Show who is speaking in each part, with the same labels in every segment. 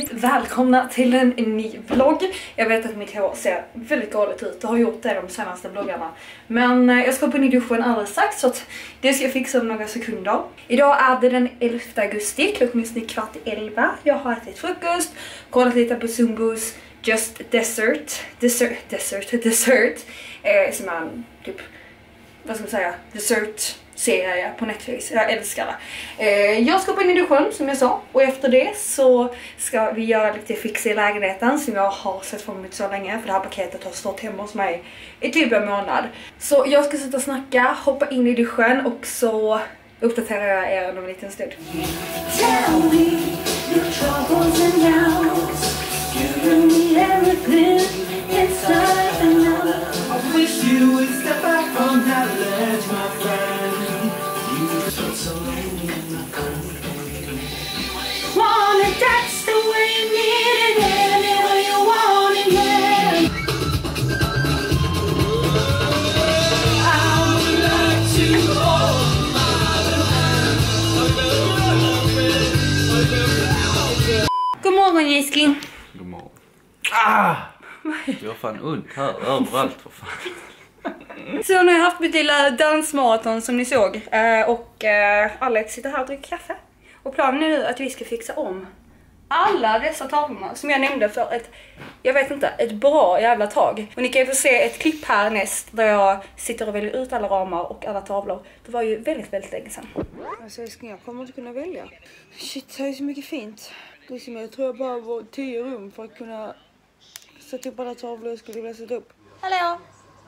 Speaker 1: hjärtligt välkomna till en ny vlogg. Jag vet att mitt hår ser väldigt galet ut och har gjort det de senaste vloggarna. Men jag ska på duschen alldeles strax så att det ska jag fixa om några sekunder. Idag är det den 11 augusti, klockan är 10:15. Jag har ätit frukost, kollat lite på Zumbos Just Dessert som är en typ, vad ska man säga, dessert-serie på Netflix. Jag älskar det. Jag ska på in i duschen som jag sa, och efter det så ska vi göra lite fix i lägenheten som jag har sett fram emot så länge, för det här paketet har stått hemma hos mig i typ en månad. Så jag ska sitta och snacka, hoppa in i duschen och så uppdaterar jag er om en liten stund. God morgon, Giskin.
Speaker 2: God morgon. Jag har fan ont här överallt för fan.
Speaker 1: Så nu har jag haft mitt lilla dansmaraton som ni såg. Och Alex sitter här och dricker kaffe. Och planen är nu att vi ska fixa om alla dessa tavlorna som jag nämnde för ett bra jävla tag. Och ni kan ju få se ett klipp här näst där jag sitter och väljer ut alla ramar och alla tavlor. Det var ju väldigt, väldigt länge sedan. Alltså jag kommer inte kunna välja. Shit, det är så mycket fint. Jag tror jag bara var 10 rum för att kunna sätta upp alla tavlor jag skulle vilja sätta upp. Hallå!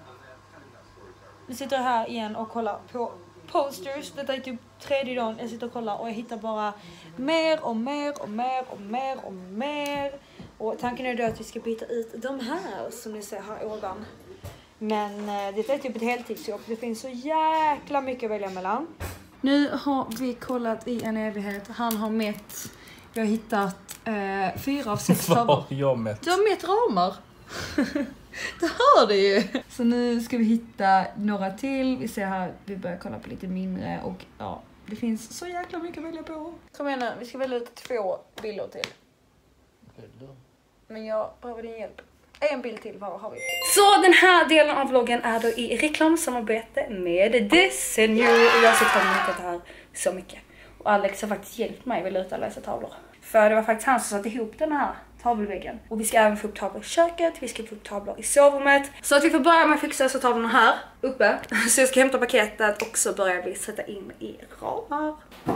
Speaker 1: Vi sitter här igen och kollar på posters. Detta är typ 3:e dagen jag sitter och kollar och jag hittar bara mer och mer och mer och mer och mer. Och tanken är då att vi ska byta ut de här som ni ser här ovan. Men det är typ ett heltidsjobb. Det finns så jäkla mycket att välja mellan. Nu har vi kollat i en evighet. Han har mätt. Vi har hittat 4 av 6 tavlor.
Speaker 2: Vad har jag mätt?
Speaker 1: Du har mätt ramar. Det hör du ju. Så nu ska vi hitta några till. Vi ser här, vi börjar kolla på lite mindre. Och ja, det finns så jäkla mycket att välja på. Kom igen nu, vi ska välja ut 2 bilder till. Men jag behöver din hjälp. En bild till, vad har vi? Så den här delen av vloggen är då i reklamsamarbete med Desenio. Jag ser fram emot det här så mycket. Och Alex har faktiskt hjälpt mig att välja ut alla dessa tavlor. För det var faktiskt han som satte ihop den här tavelväggen. Och vi ska även få upp tavlor i köket, vi ska få upp tavlor i sovrummet. Så att vi får börja med att fixa dessa tavlorna här uppe. Så jag ska hämta paketet och så börjar vi sätta in i ramar.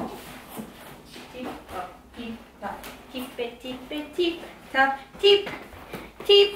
Speaker 1: Tipp.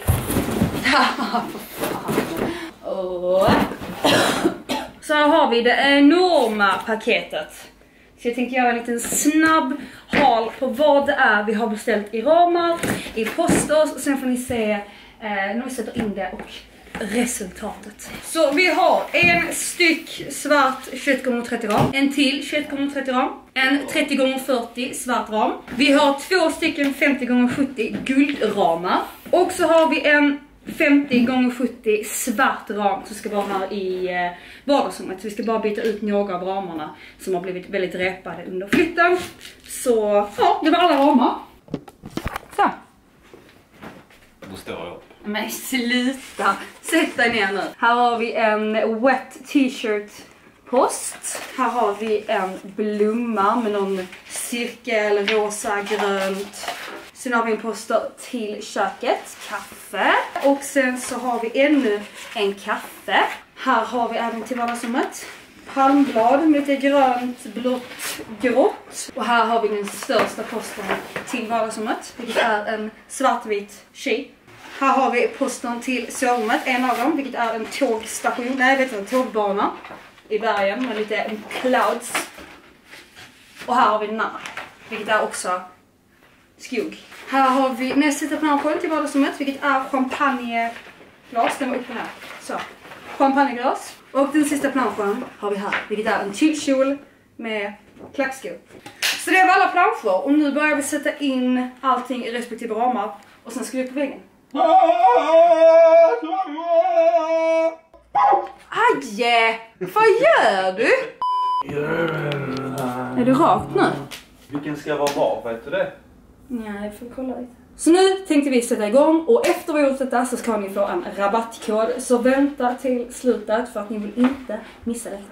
Speaker 1: Så här har vi det enorma paketet. Så jag tänkte göra en liten snabb hal på vad det är vi har beställt i ramar, i posters, och sen får ni se när vi sätter in det och resultatet. Så vi har en styck svart 21x30 ram, en till 21x30 ram, en 30x40 svart ram. Vi har 2 stycken 50x70 guldramar. Och så har vi en 50x70 svart ram som ska vara här i vardagsrummet. Så vi ska bara byta ut några av ramarna som har blivit väldigt repade under flytten. Så ja, det var alla ramar. Så.
Speaker 2: Då står jag upp.
Speaker 1: Men sluta, sätt dig ner nu. Här har vi en wet t-shirt post. Här har vi en blomma med någon cirkel, rosa, grönt. Sen har vi en poster till köket, kaffe. Och sen så har vi ännu en kaffe. Här har vi även till vardagsrummet palmblad med lite grönt, blått, grått. Och här har vi den största postern till vardagsrummet, vilket är en svartvit tjej. Här har vi postern till sovrummet, en av dem, vilket är en tågstation, en tågbana i bergen med lite clouds. Och här har vi den här, vilket är också skog. Här har vi nästa planschen till vardagsrummet, vilket är champagneglas. Den var uppe här. Så, champagneglas. Och den sista planschen har vi här, vilket är en tyllkjol med klackskor. Så det var alla planscher. Och nu börjar vi sätta in allting i respektive ramar. Och sen ska vi på väggen. Aj! Vad gör du? Är du rakt nu?
Speaker 2: Vilken ska vara var, vet du det?
Speaker 1: Nej, jag får kolla lite. Så nu tänkte vi sätta igång och efter vi gjort detta så ska ni få en rabattkod. Så vänta till slutet för att ni vill inte missa det.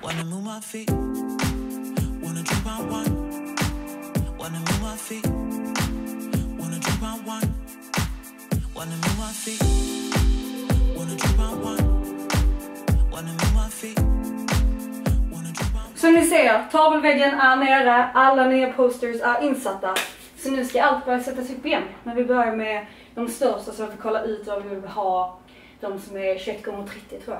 Speaker 1: Som ni ser, tavelväggen är nere, alla nya posters är insatta. Så nu ska allt börja sättas upp igen. Men vi börjar med de största så jag får kolla ut vad vi vill ha. De som är 21x30 tror jag.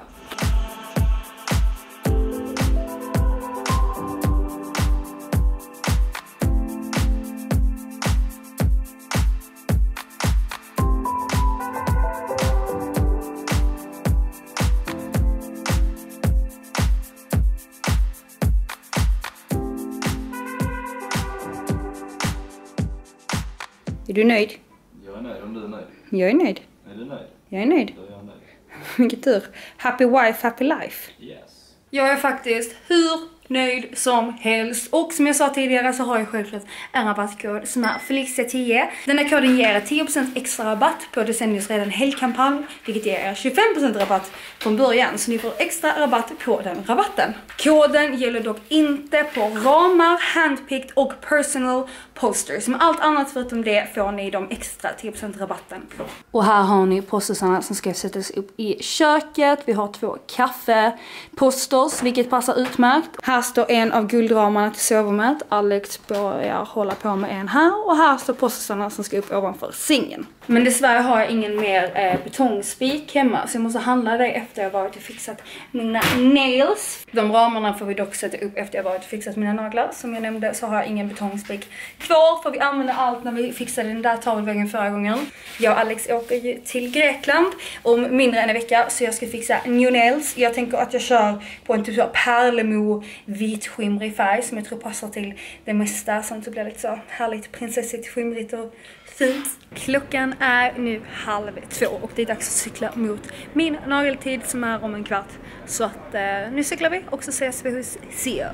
Speaker 1: Är du nöjd?
Speaker 2: Jag är nöjd om du är nöjd.
Speaker 1: Jag är nöjd.
Speaker 2: Är du nöjd?
Speaker 1: Jag är nöjd.
Speaker 2: Då är jag nöjd.
Speaker 1: Vilket tur. Happy wife, happy life.
Speaker 2: Yes.
Speaker 1: Jag är faktiskt hur nöjd som helst. Och som jag sa tidigare så har jag självklart en rabattkod som är Felicia10. Den här koden ger 10% extra rabatt på Desennius redan helgkampanj. Vilket ger 25% rabatt från början. Så ni får extra rabatt på den rabatten. Koden gäller dock inte på ramar, handpicked och personal posters. Med allt annat förutom det får ni de extra 10% rabatten på. Och här har ni postersarna som ska sättas upp i köket. Vi har 2 kaffeposters vilket passar utmärkt. Här står en av guldramarna till sovrummet. Alex börjar hålla på med en här. Och här står postersarna som ska upp ovanför sängen. Men dessvärre har jag ingen mer betongspik hemma. Så jag måste handla det efter jag varit och fixat mina nails. De ramarna får vi dock sätta upp efter jag varit och fixat mina naglar. Som jag nämnde så har jag ingen betongspik kvar. För vi använde allt när vi fixade den där tavelväggen förra gången. Jag och Alex åker ju till Grekland om mindre än en vecka. Så jag ska fixa new nails. Jag tänker att jag kör på en typ av pärlemo vitskimrig färg. Som jag tror passar till det mesta. Som det blir lite så härligt prinsessigt, skimrigt och fint. Klockan är nu 1:30 och det är dags att cykla mot min nageltid som är om en kvart. Så att nu cyklar vi och så ses vi hos CEO.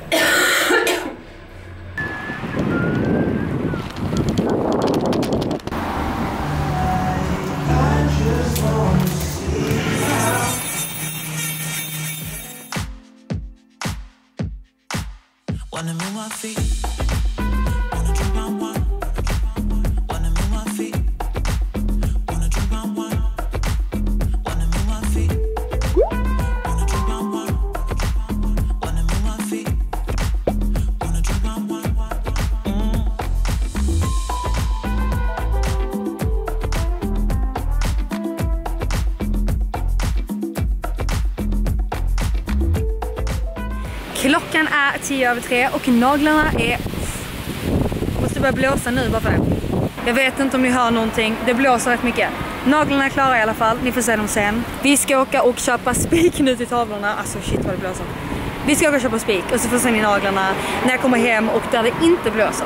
Speaker 1: Klockan är 3:10 och naglarna är... Jag måste börja blåsa nu bara för det. Jag vet inte om ni hör någonting. Det blåser rätt mycket. Naglarna är klara i alla fall. Ni får se dem sen. Vi ska åka och köpa spik nu till tavlorna. Alltså shit vad det blåser. Vi ska åka och köpa spik och så får se ni naglarna när jag kommer hem och där det inte blåser.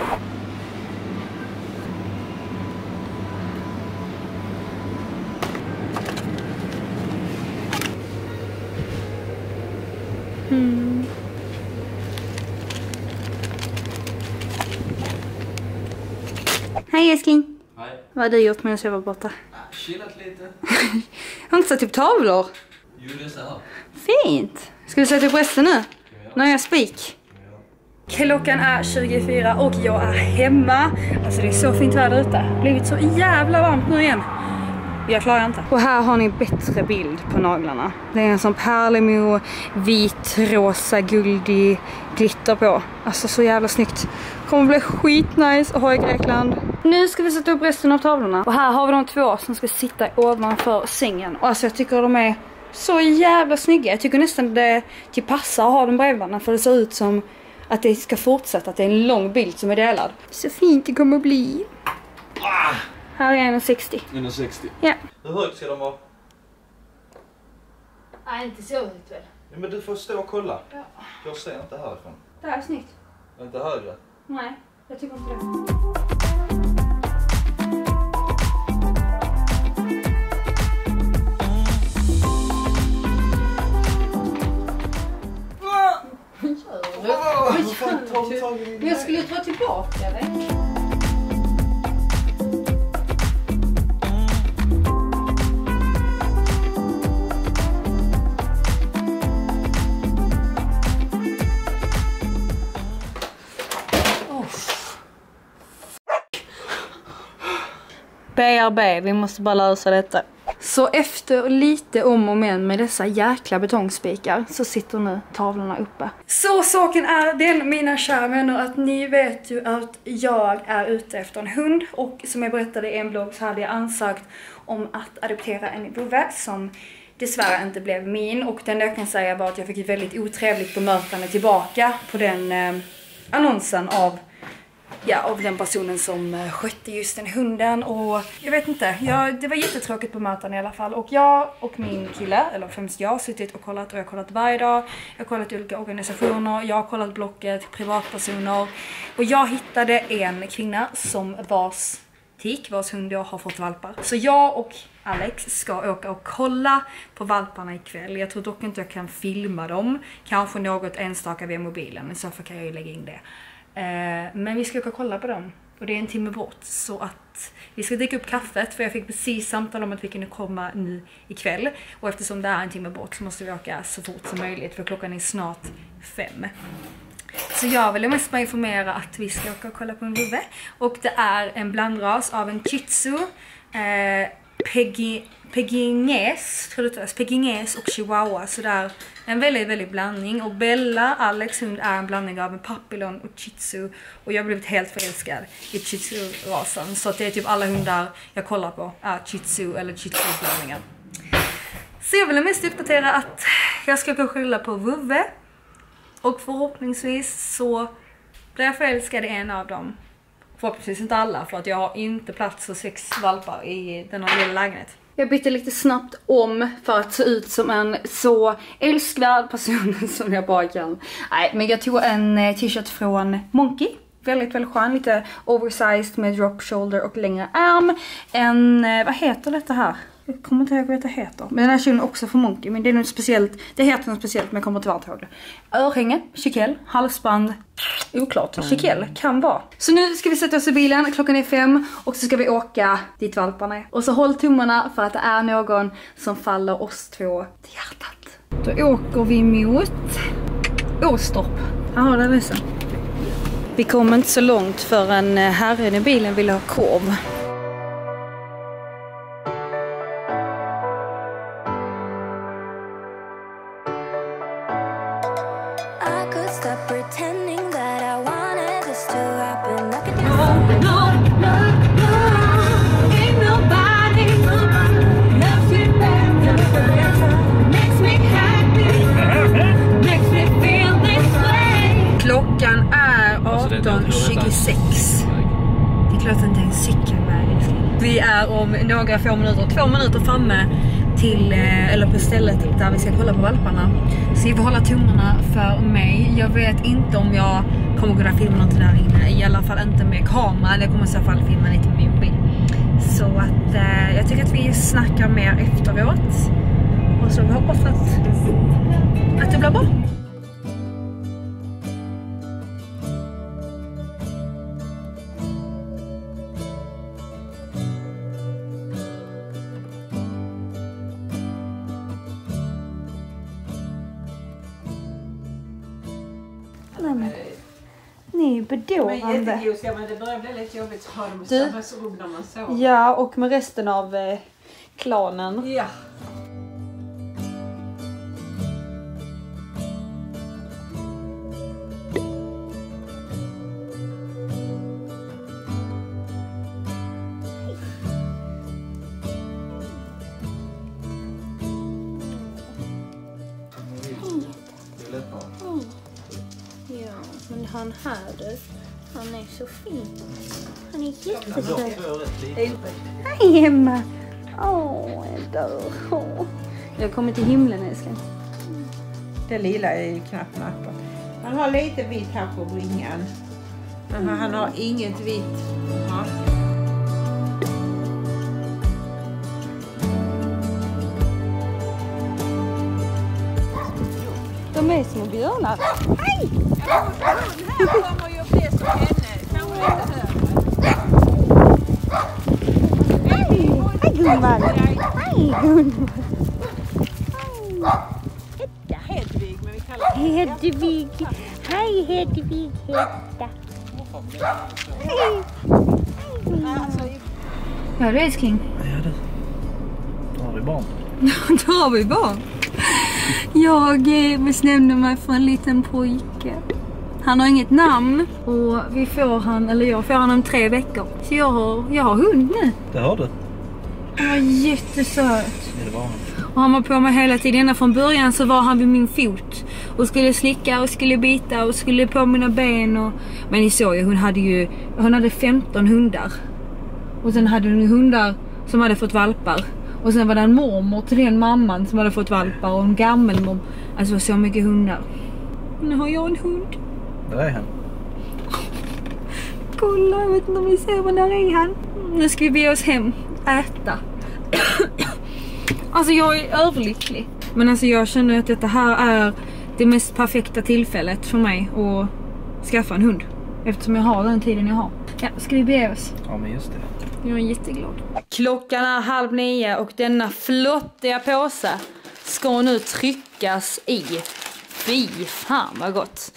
Speaker 1: Hej älskling.
Speaker 2: Hej.
Speaker 1: Vad har du gjort medan jag var borta?
Speaker 2: Chillat lite.
Speaker 1: Har inte satt upp tavlor?
Speaker 2: Jo, det är så här.
Speaker 1: Fint. Ska du sätta upp resten nu? När jag spik. Klockan är 24 och jag är hemma. Alltså det är så fint väder ute. Det har blivit så jävla varmt nu igen. Jag klarar inte. Och här har ni bättre bild på naglarna. Det är en sån pärlemo, vit, rosa, guldig glitter på. Alltså så jävla snyggt. Kommer bli skitnice att ha i Grekland. Nu ska vi sätta upp resten av tavlorna. Och här har vi de 2 som ska sitta ovanför sängen. Och alltså jag tycker de är så jävla snygga. Jag tycker nästan det till passar att ha dem bredvid varandra. För det ser ut som att det ska fortsätta. Att det är en lång bild som är delad. Så fint det kommer bli. Här är 1,60.
Speaker 2: 1,60?
Speaker 1: Ja.
Speaker 2: Hur högt ska de vara?
Speaker 1: Nej, inte så högt väl.
Speaker 2: Ja, men du får stå och kolla.
Speaker 1: Ja.
Speaker 2: Jag ser inte härifrån.
Speaker 1: Det här är snyggt.
Speaker 2: Inte högre?
Speaker 1: Nej, jag tycker inte det. Men jag skulle ta tillbaka det. BRB, vi måste bara lösa detta. Så efter lite om och men med dessa jäkla betongspikar så sitter nu tavlorna uppe. Så saken är den, mina kära vänner, att ni vet ju att jag är ute efter en hund. Och som jag berättade i en blogg så hade jag ansökt om att adoptera en vovve som dessvärre inte blev min. Och den jag kan säga var att jag fick ett väldigt otrevligt bemötande tillbaka på den annonsen av den personen som skötte just den hunden. Och jag vet inte, det var jättetråkigt på möten i alla fall. Och jag och min kille, eller främst jag, har suttit och kollat. Och jag har kollat varje dag. Jag har kollat olika organisationer. Jag har kollat Blocket, privatpersoner. Och jag hittade en kvinna som vars hund jag har fått valpar. Så jag och Alex ska åka och kolla på valparna ikväll. Jag tror dock inte jag kan filma dem. Kanske något enstaka via mobilen. Men så kan jag ju lägga in det. Men vi ska åka och kolla på dem. Och det är en timme bort. Så att vi ska dricka upp kaffet. För jag fick precis samtal om att vi kunde komma nu ikväll. Och eftersom det är en timme bort så måste vi åka så fort som möjligt. För klockan är snart 5. Så jag vill mest bara informera att vi ska åka och kolla på en vovve. Och det är en blandras av en Shih Tzu, Pekingese och Chihuahua. Så det är en väldigt, väldigt blandning. Och Bella, Alex hund, är en blandning av en Papillon och Shih Tzu. Och jag har blivit helt förälskad i Shih Tzu-rasen. Så att det är typ alla hundar jag kollar på är Shih Tzu eller Shih Tzu-blandningar. Så jag vill mest uppdatera att jag ska gå och kolla på vovve. Och förhoppningsvis så blir jag förälskad i en av dem. Förhoppningsvis inte alla, för att jag har inte plats för 6 valpar i den här lilla lägenheten. Jag bytte lite snabbt om för att se ut som en så älskvärd person som jag bara kan. Nej, men jag tog en t-shirt från Monkey. Väldigt, väldigt skön. Lite oversized med drop shoulder och längre arm. Vad heter detta här? Jag kommer inte ihåg vad det heter. Men den här kjolen också för Monkey. Men det är något speciellt. Det heter något speciellt, men jag kommer inte ihåg det. Örhänge, chikel, halsband. Oklart. Chikel kan vara. Så nu ska vi sätta oss i bilen. Klockan är 5. Och så ska vi åka dit valparna är. Och så håll tummarna för att det är någon som faller oss 2 till hjärtat. Då åker vi mot Åstorp. Jaha, det är ledsen. Vi kommer inte så långt förrän herren i bilen vill ha korv. Klockan är 18:26. Det är klart inte en cykelväg. Vi är om några få minuter, 2 minuter framme till, eller på stället där vi ska kolla på valparna. Så vi får hålla tummarna för mig. Jag vet inte om jag kommer kunna filma något där inne. I alla fall inte med kamera. Eller jag kommer i så fall filma lite med min mobil. Så att jag tycker att vi snackar mer efteråt. Och så vi hoppas att det blir bra. Ni är bedårande.
Speaker 3: Men jättegosiga, men det börjar bli lite jobbigt att ha dem i samma rum när man sover.
Speaker 1: Ja, och med resten av klanen.
Speaker 3: Ja.
Speaker 1: Men han här du, han är så fin. Han är jättefin. Hej Emma. Åh, jag dör. Jag kommer till himlen, älskling.
Speaker 3: Det lilla är knappt nappar. Han har lite vitt här på bringan. Men han har inget vitt. Ja.
Speaker 1: De är små björnar. Hej!
Speaker 3: Här kommer ju bli som henne. Kanske lite högre.
Speaker 1: Hej gumman! Hej gumman!
Speaker 3: Ja, Hedvig, men vi kallar henne
Speaker 1: Hedvig! Hej Vad är det, älskling?
Speaker 2: Ja du. Då har vi barn.
Speaker 1: Då har vi barn. Jag bestämde mig för en liten pojke. Han har inget namn och jag får han om 3 veckor. Så jag har hund nu.
Speaker 2: Det har du.
Speaker 1: Han var jättesöt.
Speaker 2: Ja, det var han.
Speaker 1: Och han var på mig hela tiden. Ända från början så var han vid min fot. Och skulle slicka och skulle bita och skulle på mina ben. Men ni såg ju, hon hade 15 hundar. Och sen hade hon hundar som hade fått valpar. Och sen var det en mormor till den mamman som hade fått valpar. Och en gammelmor. Alltså så mycket hundar. Nu har jag en hund.
Speaker 2: Där är han.
Speaker 1: Kolla, jag vet inte om vi ser vad där är han. Nu ska vi be oss hem. Äta. Alltså jag är överlycklig. Men alltså jag känner att detta här är det mest perfekta tillfället för mig att skaffa en hund. Eftersom jag har den tiden jag har. Ja, ska vi be oss?
Speaker 2: Ja, men just det.
Speaker 1: Jag är jätteglad. Klockan är 8:30 och denna flottiga påse ska nu tryckas i. Fy fan vad gott.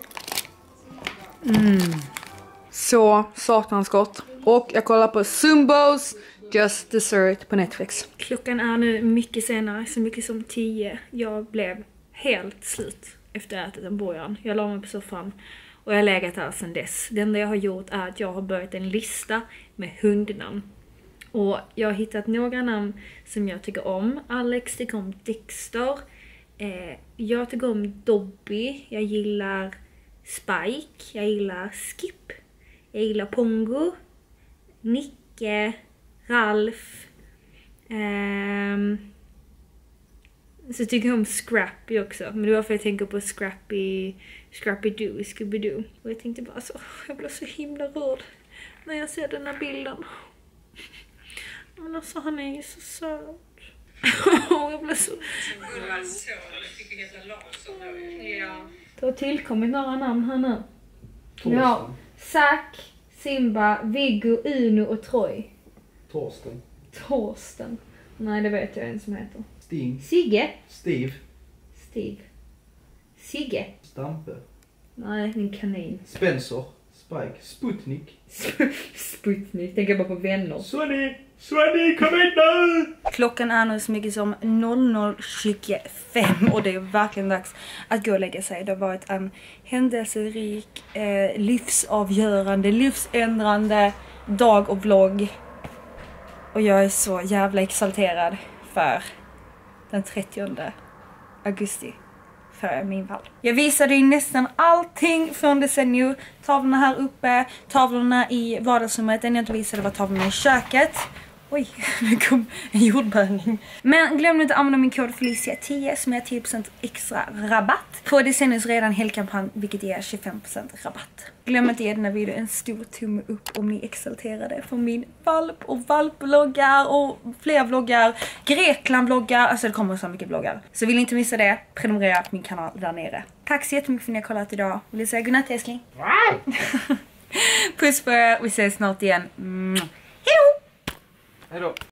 Speaker 1: Så saknadsgott. Och jag kollar på Zumbos Just Dessert på Netflix. Klockan är nu mycket senare, så mycket som 10. Jag blev helt slut efter att ätit en burgare. Jag la mig på soffan och jag har legat här sedan dess. Det enda jag har gjort är att jag har börjat en lista med hundnamn. Och jag har hittat några namn som jag tycker om. Alex tycker om Dexter. Jag tycker om Dobby. Jag gillar Spike. Jag gillar Skip. Jag gillar Pongo. Nicke. Ralf. Så tycker jag om Scrappy också. Men det var för att jag tänker på Scrappy-Doo, Scooby-Doo. Och jag tänkte bara så, jag blev så himla rörd när jag ser den här bilden. Men alltså han är ju så söt. Jag blev så... Det har tillkommit några namn här nu. Vi har Zack, Simba, Viggo, Uno och Troy. Torsten. Nej, det vet jag en som heter.
Speaker 2: Sting.
Speaker 1: Sigge.
Speaker 2: Steve.
Speaker 1: Sigge.
Speaker 2: Stampe.
Speaker 1: Nej, en kanin.
Speaker 2: Spencer. Spike. Sputnik.
Speaker 1: Sputnik. Tänker bara på vänner.
Speaker 2: Svenny, kom in nu!
Speaker 1: Klockan är nu så mycket som 00:25 och det är verkligen dags att gå och lägga sig. Det har varit en händelserik, livsavgörande, livsändrande dag och vlogg. Och jag är så jävla exalterad för den 30 augusti. För min val. Jag visade ju nästan allting från decennium. Tavlorna här uppe, tavlorna i vardagsrummet. Den jag inte visade var tavlorna i köket. Oj, det kom en jordbävning. Men glöm inte att använda min kod Felicia10 som är 10% extra rabatt på Decenniums redan helkampanj, vilket är 25% rabatt. Glöm inte ge den här videon en stor tumme upp om ni är exalterade för min valp och valpvloggar och fler vloggar, Grekland-vloggar, alltså det kommer så mycket vloggar. Så vill ni inte missa det, prenumerera på min kanal där nere. Tack så jättemycket för att ni har kollat idag. Vill jag säga godnatt älskling? Puss på er, vi ses snart igen. Hejdå!
Speaker 2: Hejdå!